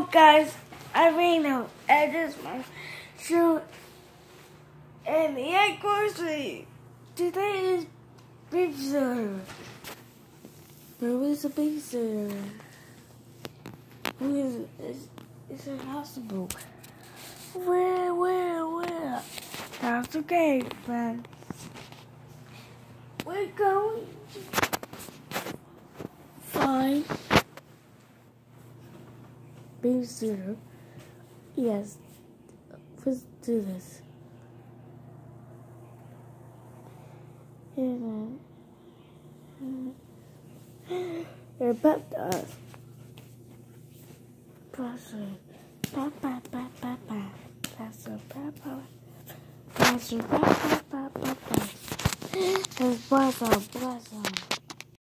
guys, Irene, and this is my show. And the anniversary today is babysitter. There is a babysitter. Who is impossible? Where? That's okay, friend. We're going to find babysitter. Yes, let's do this. They're about us. Bless them.